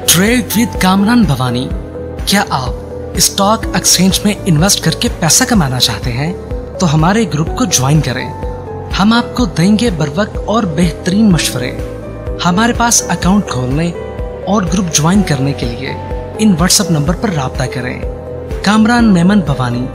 Trade with Kamran Bhavani. क्या आप stock exchange में इन्वेस्ट करके पैसा कमाना चाहते हैं तो हमारे ग्रुप को ज्वाइन करें। हम आपको देंगे बरवक्त और बेहतरीन मशवरे। हमारे पास अकाउंट खोलने और ग्रुप ज्वाइन करने के लिए इन व्हाट्सएप नंबर पर राब्ता करें। कामरान मेमन भवानी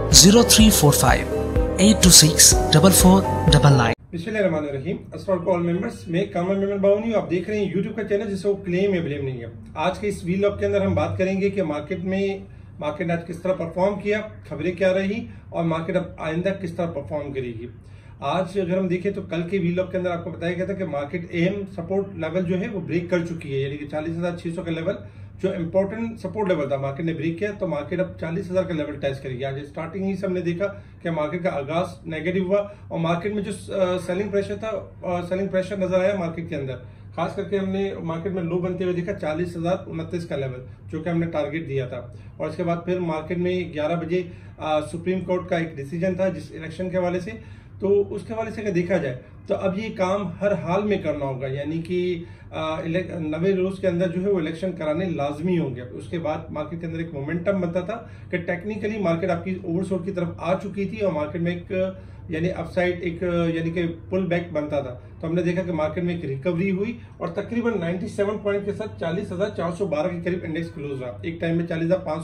0345 826 4499। बिस्मिल्लाहिर्रहमानिर्रहीम। अस्सलाम वालेकुम ऑल मेंबर्स, मैं कामरान मेमन भवानी। आप देख रहे हैं यूट्यूब का चैनल जिसे वो क्लेम या ब्लेम नहीं है। आज के इस वीलॉग के अंदर हम बात करेंगे कि मार्केट ने आज किस तरह परफॉर्म किया, खबरें क्या रही और मार्केट अब आइंदा किस तरह परफॉर्म करेगी। आज अगर हम देखें तो कल के वीलॉग के अंदर आपको बताया गया था कि मार्केट एम सपोर्ट लेवल जो है वो ब्रेक कर चुकी है, यानी कि 40,600 का लेवल जो इंपॉर्टेंट सपोर्ट लेवल था मार्केट ने ब्रेक किया, तो मार्केट अब 40,000 का लेवल टेस्ट करेगी। आज स्टार्टिंग ही से हमने देखा कि मार्केट का आगाज नेगेटिव हुआ और मार्केट में जो सेलिंग प्रेशर था, सेलिंग प्रेशर नजर आया मार्केट के अंदर। खास करके हमने मार्केट में लो बनते हुए देखा 40,029 का लेवल जो कि हमने टारगेट दिया था। और इसके बाद फिर मार्केट में 11 बजे सुप्रीम कोर्ट का एक डिसीजन था जिस इलेक्शन के हवाले से, तो उसके हवाले से अगर देखा जाए तो अब ये काम हर हाल में करना होगा, यानी कि 90 रोज के अंदर जो है वो इलेक्शन कराने लाजमी होंगे। उसके बाद मार्केट के अंदर एक मोमेंटम बनता था कि टेक्निकली मार्केट आपकी ओवरसोल्ड की तरफ आ चुकी थी और मार्केट में एक यानी अपसाइड एक यानी कि पुल बैक बनता था। तो हमने देखा कि मार्केट में एक रिकवरी हुई और तकरीबन 97 पॉइंट के साथ 40,412 के करीब इंडेक्स क्लोज रहा। एक टाइम में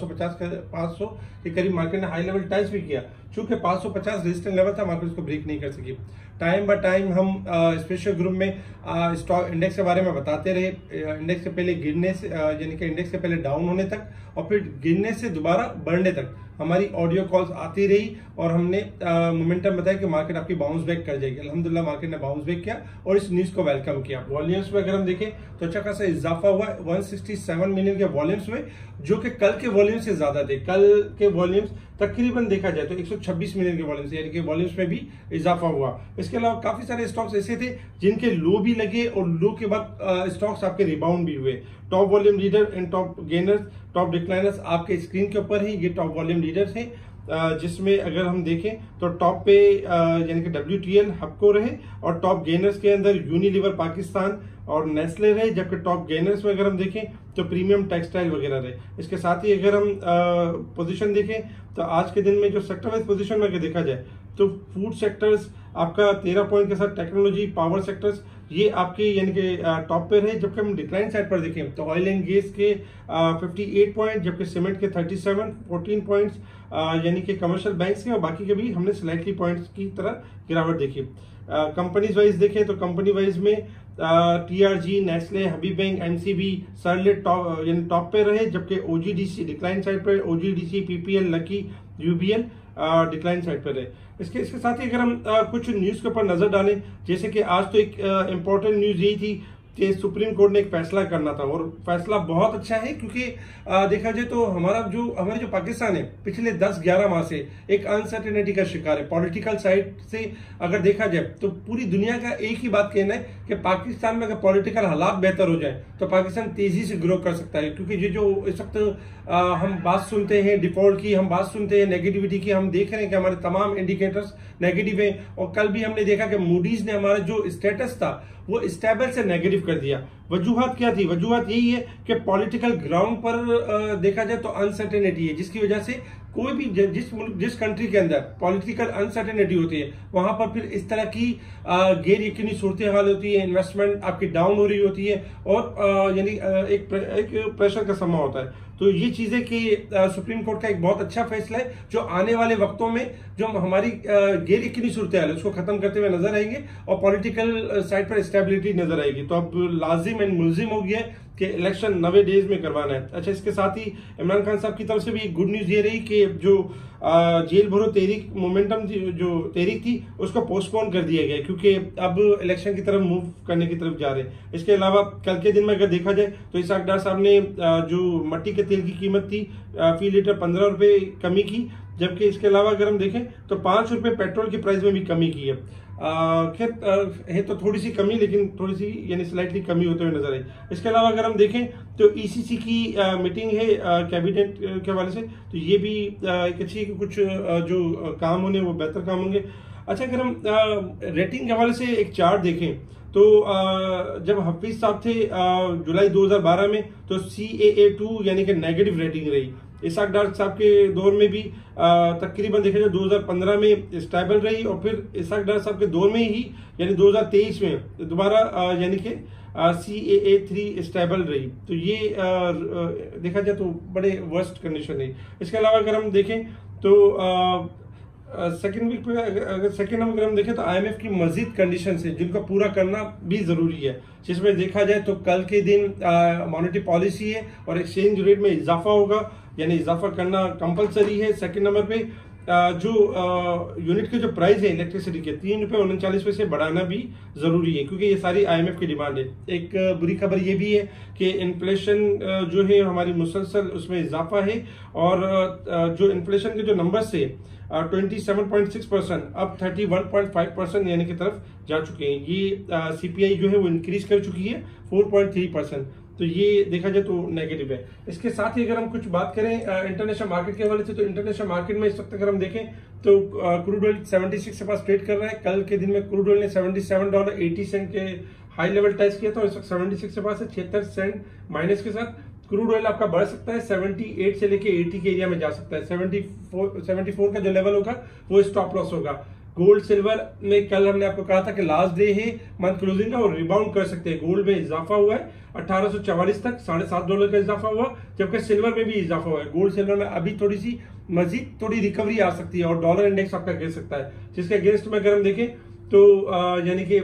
40,550 के करीब मार्केट ने हाई लेवल टच भी किया। चूंकि 550 रेजिस्टेंस लेवल था, मार्केट उसको ब्रेक नहीं कर सकी। टाइम बाय टाइम हम स्पेशल ग्रुप में स्टॉक इंडेक्स के बारे में बताते रहे। इंडेक्स के पहले गिरने से यानी कि इंडेक्स के पहले डाउन होने तक और फिर गिरने से दोबारा बढ़ने तक हमारी ऑडियो कॉल्स आती रही और हमने मोमेंटम बताया कि मार्केट आपकी बाउंस बैक कर जाएगी। अल्हम्दुलिल्लाह मार्केट ने बाउंस बैक किया और इस न्यूज को वेलकम किया। वॉल्यूम्स में अगर हम देखें तो अच्छा खासा इजाफा हुआ, 167 मिलियन के वॉल्यूम्स में, जो कि कल के वॉल्यूम से ज्यादा थे। कल के वॉल्यूम्स तकरीबन देखा जाए तो 126 मिलियन के वॉल्यूम्स, यानी कि वॉल्यूम्स में भी इजाफा हुआ। इसके अलावा काफी सारे स्टॉक्स ऐसे थे जिनके लो भी लगे और लो के बाद स्टॉक्स आपके रिबाउंड भी हुए। Top volume leader and top gainers, top decliners आपके स्क्रीन के ऊपर है। ये टॉप वॉल्यूम लीडर्स हैं जिसमें अगर हम देखें तो टॉप पे यानी कि WTL हबको रहे और टॉप गेनर्स के अंदर यूनिलीवर पाकिस्तान और नेस्ले रहे, जबकि टॉप गेनर्स में अगर हम देखें तो प्रीमियम टेक्सटाइल वगैरह रहे। इसके साथ ही अगर हम पोजीशन देखें तो आज के दिन में जो सेक्टर वाइज पोजीशन में अगर देखा जाए तो फूड सेक्टर्स आपका 13 पॉइंट के साथ, टेक्नोलॉजी, पावर सेक्टर्स ये आपके यानी कि टॉप पे रहे। जबकि हम डिक्लाइन साइड पर देखें तो ऑयल एंड गैस के 58 पॉइंट, जबकि सीमेंट के 37, 14 पॉइंट्स यानी कि कमर्शियल बैंक्स के और बाकी के भी हमने स्लाइटली पॉइंट्स की तरह गिरावट देखी। कंपनीज वाइज देखें तो कंपनी वाइज में TRG, Nestle, Habib Bank, MCB, सरलेट टॉप पे रहे, जबकि OGDC डिक्लाइन साइड पर, OGDC, PPL, Lucky, UBL decline side पर रहे। इसके साथ ही अगर हम कुछ न्यूज के ऊपर नजर डालें, जैसे कि आज तो एक इम्पोर्टेंट न्यूज यही थी कि सुप्रीम कोर्ट ने एक फैसला करना था और फैसला बहुत अच्छा है, क्योंकि देखा जाए तो हमारे जो पाकिस्तान है पिछले 10-11 माह से एक अनसर्टेनिटी का शिकार है। पॉलिटिकल साइड से अगर देखा जाए तो पूरी दुनिया का एक ही बात कहना है कि पाकिस्तान में अगर पॉलिटिकल हालात बेहतर हो जाए तो पाकिस्तान तेजी से ग्रो कर सकता है। क्योंकि ये जो इस वक्त हम बात सुनते हैं डिफॉल्ट की, हम बात सुनते हैं नेगेटिविटी की, हम देख रहे हैं कि हमारे तमाम इंडिकेटर्स नेगेटिव है। और कल भी हमने देखा कि मूडीज ने हमारा जो स्टेटस था वो स्टेबल से नेगेटिव कर दिया। वजूहत क्या थी? वजूहत यही है कि पॉलिटिकल ग्राउंड पर देखा जाए तो अनसर्टेनिटी है, जिसकी वजह से कोई भी जिस कंट्री के अंदर पॉलिटिकल अनसर्टेनिटी होती है वहां पर फिर इस तरह की गैर यकीनी सूरत हाल होती है, इन्वेस्टमेंट आपकी डाउन हो रही होती है और यानी एक प्रेशर का समा होता है। तो ये चीजें कि सुप्रीम कोर्ट का एक बहुत अच्छा फैसला है जो आने वाले वक्तों में जो हमारी गैर यकीनी सूरत हाल है उसको खत्म करते हुए नजर आएंगे और पॉलिटिकल साइड पर स्टेबिलिटी नजर आएगी। तो अब लाजिम एंड मुलजिम हो गया है कि इलेक्शन 90 डेज में करवाना है। अच्छा, इसके साथ ही इमरान खान साहब की तरफ से भी एक गुड न्यूज ये रही कि जो जेल भरो तहरीक मोमेंटम थी, जो तहरीक थी, उसको पोस्टपोन कर दिया गया क्योंकि अब इलेक्शन की तरफ मूव करने की तरफ जा रहे हैं। इसके अलावा कल के दिन में अगर देखा जाए तो इसाक डार साहब ने जो मट्टी के तेल की कीमत थी फी लीटर 15 रुपए कमी की, जबकि इसके अलावा अगर हम देखें तो 5 रुपए पेट्रोल की प्राइस में भी कमी की है। खैर है तो थोड़ी सी कमी, लेकिन थोड़ी सी यानी स्लाइटली कमी होते हुए नजर आई। इसके अलावा अगर हम देखें तो ECC की मीटिंग है कैबिनेट के हवाले से, तो ये भी एक अच्छी कुछ जो काम होने वो बेहतर काम होंगे। अच्छा, अगर हम रेटिंग के हवाले से एक चार्ट देखें तो जब हफीज साहब थे जुलाई 2012 में, तो CAA2 यानी कि नेगेटिव रेटिंग रही। इसाक डार साहब के दौर में भी तकरीबन देखा जाए 2015 में स्टेबल रही, और फिर इसाक डार साहब के दौर में ही यानी 2023 में दोबारा यानी कि CAA3 स्टेबल रही। तो ये देखा जाए तो बड़े वर्स्ट कंडीशन रही। इसके अलावा अगर हम देखें तो सेकेंड वीक पे अगर सेकेंड अगर हम देखें तो IMF की मजीद कंडीशन है जिनको पूरा करना भी जरूरी है, जिसमें देखा जाए तो कल के दिन मॉनेटरी पॉलिसी है और एक्सचेंज रेट में इजाफा होगा, यानी इजाफा करना कंपलसरी है। सेकंड नंबर पे जो यूनिट के जो प्राइस है इलेक्ट्रिसिटी के 3.39 बढ़ाना भी जरूरी है, क्योंकि ये सारी IMF की डिमांड है। एक बुरी खबर ये भी है कि इन्फ्लेशन जो है हमारी मुसलसल उसमें इजाफा है, और जो इन्फ्लेशन के जो नंबर्स है 27.6% अब 31.5% यानी की तरफ जा चुके हैं। ये CPI जो है वो इंक्रीज कर चुकी है 4.3%, तो ये देखा जाए तो नेगेटिव है। इसके साथ ही अगर हम कुछ बात करें इंटरनेशनल मार्केट के हवाले से, तो इंटरनेशनल मार्केट में इस वक्त अगर हम देखें तो क्रूड ऑयल 76 के पास ट्रेड कर रहा है। कल के दिन में क्रूड ऑयल ने $77.80 के हाई लेवल टच किया था, इस वक्त 76 के पास है, 76 सेंट माइनस के साथ। क्रूड ऑयल आपका बढ़ सकता है 78 से लेके 80 के एरिया में जा सकता है। 74 का जो लेवल होगा वो स्टॉप लॉस होगा। गोल्ड सिल्वर में कल हमने आपको कहा था कि लास्ट डे है मंथ क्लोजिंग का, और रिबाउंड कर सकते हैं। गोल्ड में इजाफा हुआ है 1844 तक, $7.5 का इजाफा हुआ, जबकि सिल्वर में भी इजाफा हुआ है। गोल्ड सिल्वर में अभी थोड़ी सी मजीद थोड़ी रिकवरी आ सकती है, और डॉलर इंडेक्स आपका गिर सकता है, जिसके अगेंस्ट में अगर हम देखें तो यानी कि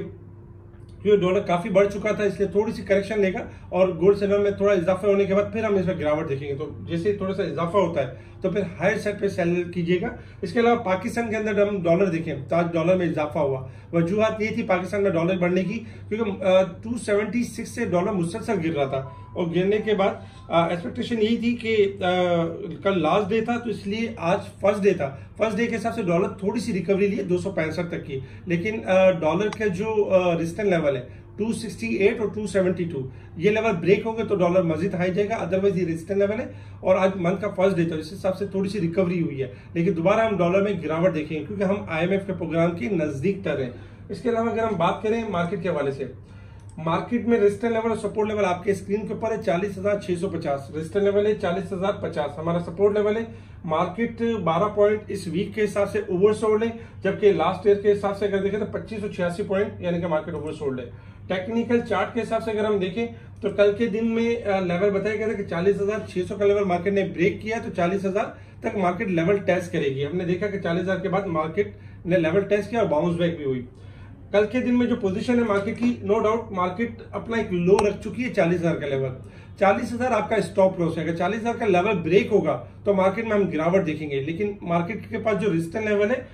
डॉलर काफी बढ़ चुका था, इसलिए थोड़ी सी करेक्शन लेगा, और गोल्ड सिल्वर में थोड़ा इजाफा होने के बाद फिर हम इसमें गिरावट देखेंगे। तो जैसे थोड़ा सा इजाफा होता है तो फिर हायर साइड पे सेल कीजिएगा। इसके अलावा पाकिस्तान के अंदर हम डॉलर देखें तो आज डॉलर में इजाफा हुआ। वजूहत ये थी पाकिस्तान में डॉलर बढ़ने की, क्योंकि 276 से डॉलर मुसलसल गिर रहा था, और गिरने के बाद एक्सपेक्टेशन यही थी कि कल लास्ट डे था, तो इसलिए आज फर्स्ट डे था। फर्स्ट डे के हिसाब से डॉलर थोड़ी सी रिकवरी ली 265 तक की, लेकिन डॉलर का जो रेजिस्टेंस लेवल है 268 और 272, ये लेवल ब्रेक होंगे तो डॉलर मजीद हाई जाएगा, अदरवाइज ये रेजिस्टेंस लेवल है। और आज मंथ का फर्स्ट डे था, इस हिसाब से थोड़ी सी रिकवरी हुई है, लेकिन दोबारा हम डॉलर में गिरावट देखेंगे क्योंकि हम IMF के प्रोग्राम के नजदीक तर हैं। इसके अलावा अगर हम बात करें मार्केट के हवाले से, मार्केट में रेजिस्टेंस लेवल और सपोर्ट लेवल आपके स्क्रीन के ऊपर है 40,650, रेजिस्टेंस लेवल है 40,050, हमारा सपोर्ट लेवल है। मार्केट 12 पॉइंट इस वीक के हिसाब से ओवरसोल्ड है, जबकि लास्ट ईयर के हिसाब से अगर देखें तो 2586 पॉइंट यानी कि मार्केट ओवरसोल्ड है। टेक्निकल चार्ट के हिसाब से अगर हम देखें तो कल के दिन में लेवल बताया गया था कि 40,600 का लेवल मार्केट ने ब्रेक किया, तो 40,000 तक मार्केट लेवल टेस्ट करेगी। हमने देखा कि 40,000 के बाद मार्केट ने लेवल टेस्ट किया और बाउंस बैक भी हुई। कल के दिन में जो पोजीशन है मार्केट की, नो डाउट मार्केट अपना एक लो रख चुकी है 40,000 का लेवल। 40,000 आपका स्टॉप लॉस है, अगर 40,000 का लेवल ब्रेक होगा तो मार्केट में हम गिरावट देखेंगे, लेकिन मार्केट के पास जो रेजिस्टेंस लेवल है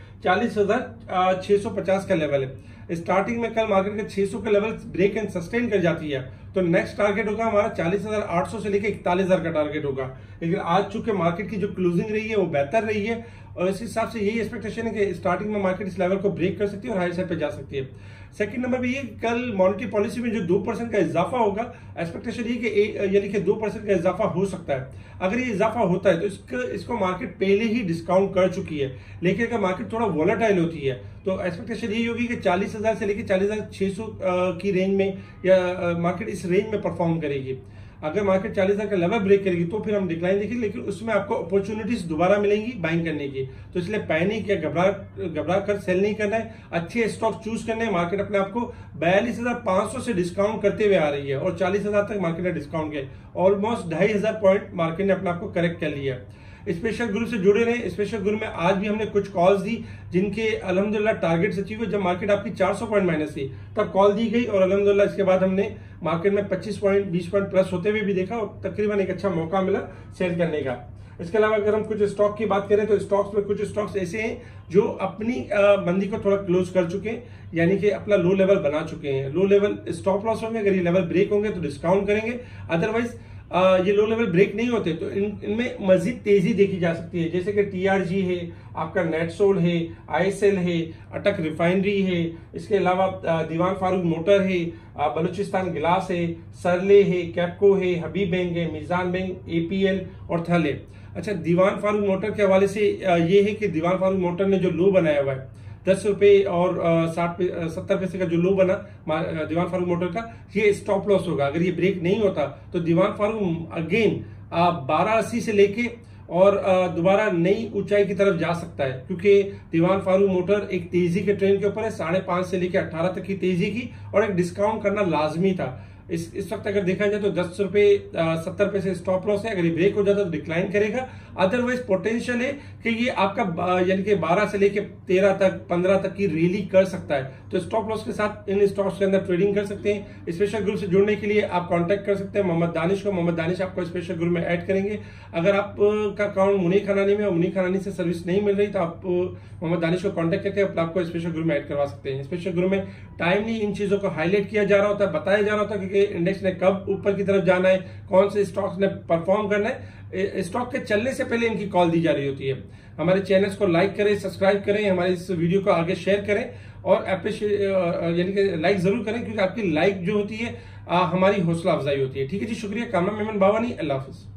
40,650 का लेवल है। स्टार्टिंग में कल मार्केट के 600 का लेवल ब्रेक एंड सस्टेन कर जाती है तो नेक्स्ट टारगेट होगा हमारा 40,800 से लेकर 41,000 का टारगेट होगा। लेकिन आज चूंकि मार्केट की जो क्लोजिंग रही है वो बेहतर रही है, और इस हिसाब से यही एक्सपेक्टेशन है कि स्टार्टिंग में मार्केट इस लेवल को ब्रेक कर सकती है और हाई साइड पे जा सकती है। सेकंड नंबर पे ये कल मॉनेटरी पॉलिसी में जो 2% का इजाफा होगा, एक्सपेक्टेशन ये कि यानी कि 2% का इजाफा हो सकता है। अगर ये इजाफा होता है तो इसको मार्केट पहले ही डिस्काउंट कर चुकी है, लेकिन अगर मार्केट थोड़ा वोलेटाइल होती है तो एक्सपेक्टेशन यही होगी कि 40,000 से लेकर 40,600 की रेंज में या मार्केट इस रेंज में परफॉर्म करेगी। अगर मार्केट 40,000 का लेवल ब्रेक करेगी तो फिर हम डिक्लाइन देखेंगे, लेकिन उसमें आपको अपॉर्चुनिटीज दोबारा मिलेंगी बाइंग करने की। तो इसलिए पैनिक या घबरा कर सेल नहीं करना है, अच्छे स्टॉक चूज करने हैं। मार्केट अपने आपको 42,500 से डिस्काउंट करते हुए आ रही है और 40,000 तक मार्केट ने डिस्काउंट किया, ऑलमोस्ट 2,500 पॉइंट मार्केट ने अपने आपको करेक्ट कर लिया। स्पेशल ग्रुप से जुड़े रहे। स्पेशल ग्रुप में आज भी हमने कुछ कॉल्स दी जिनके अल्हम्दुलिल्लाह टारगेट्स अचीव हुए। जब मार्केट आपकी 400 पॉइंट माइनस थी तब कॉल दी गई और अल्हम्दुलिल्लाह इसके बाद हमने मार्केट में 25 पॉइंट 20 पॉइंट प्लस होते हुए भी देखा और तकरीबन एक अच्छा मौका मिला सेल करने का। इसके अलावा अगर हम कुछ स्टॉक की बात करें तो स्टॉक्स में कुछ स्टॉक्स ऐसे हैं जो अपनी मंदी को थोड़ा क्लोज कर चुके हैं, यानी कि अपना लो लेवल बना चुके हैं। लो लेवल स्टॉप लॉस होंगे, अगर ये लेवल ब्रेक होंगे तो डिस्काउंट करेंगे, अदरवाइज ये लो लेवल ब्रेक नहीं होते तो इनमें मजीद तेजी देखी जा सकती है। जैसे कि TRG है, आपका नेटसोल है, ISL है, अटक रिफाइनरी है, इसके अलावा दीवान फारूक मोटर है, बलूचिस्तान गिलास है, सरले है, कैपको है, हबीब बैंक है, मीजान बैंक, APL और थल है। अच्छा, दीवान फारूक मोटर के हवाले से ये है कि दीवान फारूक मोटर ने जो लो बनाया हुआ है 10 रुपए और 70 पैसे का जो लो बना दीवान फारूक मोटर का, ये स्टॉप लॉस होगा। अगर ये ब्रेक नहीं होता तो दीवान फारूक अगेन 1280 से लेके और दोबारा नई ऊंचाई की तरफ जा सकता है, क्योंकि दीवान फारूक मोटर एक तेजी के ट्रेंड के ऊपर है। 5.5 से लेकर 18 तक की तेजी की और एक डिस्काउंट करना लाजमी था। इस वक्त अगर देखा जाए तो 10 रुपए 70 पैसे स्टॉप लॉस है। अगर ये ब्रेक हो जाता तो डिक्लाइन करेगा, अदरवाइज पोटेंशियल है कि ये आपका यानी कि 12 से लेके 13 तक 15 तक की रैली कर सकता है। तो स्टॉप लॉस के साथ इन स्टॉक्स के अंदर ट्रेडिंग कर सकते हैं। स्पेशल ग्रुप से जुड़ने के लिए आप कांटेक्ट कर सकते हैं मोहम्मद दानिश को। मोहम्मद दानिश आपको स्पेशल ग्रुप में ऐड करेंगे। अगर आपका अकाउंट मुनीर खनानी में और मुनीर खनानी से सर्विस नहीं मिल रही तो आप मोहम्मद दानिश को कांटेक्ट करके आपको स्पेशल ग्रुप में ऐड करवा सकते हैं। स्पेशल ग्रुप में टाइमली इन चीजों को हाईलाइट किया जा रहा होता है, बताया जा रहा होता है कि इंडेक्स ने कब ऊपर की तरफ जाना है, कौन से स्टॉक्स ने परफॉर्म करना है। स्टॉक के चलने से पहले इनकी कॉल दी जा रही होती है। हमारे चैनल्स को लाइक करें, सब्सक्राइब करें, हमारे इस वीडियो को आगे शेयर करें और यानी कि लाइक जरूर करें, क्योंकि आपकी लाइक जो होती है हमारी हौसला अफजाई होती है। ठीक है जी, शुक्रिया। कामरान मेमन बावानी, अल्लाह हाफिज।